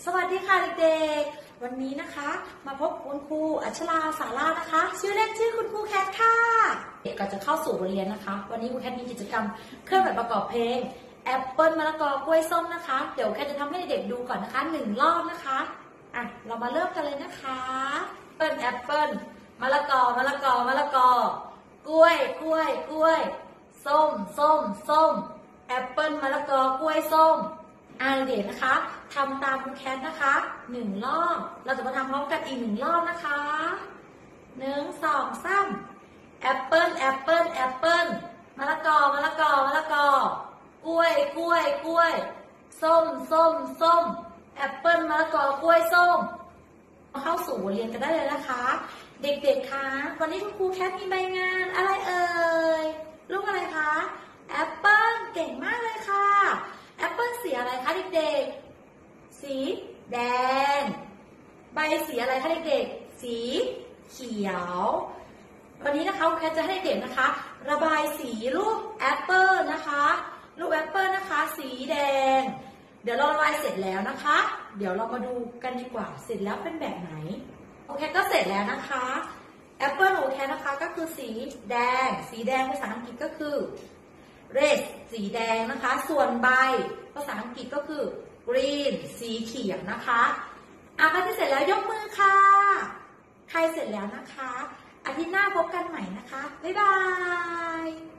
สวัสดีค่ะเด็กๆวันนี้นะคะมาพบคุณครูอัชราสารานะคะชื่อเล่นชื่อคุณครูแคทค่ะเด็กก็จะเข้าสู่บทเรียนนะคะวันนี้ครูแคทมีกิจกรรมเครื่องแบบประกอบเพลงแอปเปิลมะละกอกล้วยส้มนะคะเดี๋ยวแคทจะทำให้เด็กๆดูก่อนนะคะ1 รอบนะคะเรามาเริ่มกันเลยนะคะแอปเปิลมะละกอมะละกอมะละกอกล้วยกล้วยกล้วยส้มส้มส้มแอปเปิลมะละกอกล้วยส้มเด็กนะคะทำตามคุณแคทนะคะ1 รอบเราจะมาทำพร้อมกันอีก1 รอบนะคะ1 2 3แอปเปิลแอปเปิลแอปเปิลมะละกอมะละกอมะละกอกล้วยกล้วยกล้วยส้มส้มส้มแอปเปิลมะละกอกล้วยส้มเข้าสู่เรียนกันได้เลยนะคะเด็กๆคะวันนี้คุณครูแคทมีใบงานอะไรเอ่ยรูปอะไรคะแอปเปิลเก่งมากเลยค่ะแอปเปิลสีอะไรคะเด็กๆสีแดงใบสีอะไรคะเด็กๆสีเขียววันนี้นะคะคุณแคทจะให้เด็กนะคะระบายสีรูปแอปเปิลนะคะรูปแอปเปิลนะคะสีแดงเดี๋ยวเราระบายเสร็จแล้วนะคะเดี๋ยวเรามาดูกันดีกว่าเสร็จแล้วเป็นแบบไหนโอเคก็เสร็จแล้วนะคะแอปเปิลโอเคนะคะก็คือสีแดงสีแดงภาษาอังกฤษก็คือ red สีแดงนะคะส่วนใบภาษาอังกฤษก็คือ green สีเขียวนะคะใครที่เสร็จแล้วยกมือค่ะใครเสร็จแล้วนะคะอาทิตย์หน้าพบกันใหม่นะคะบ๊ายบาย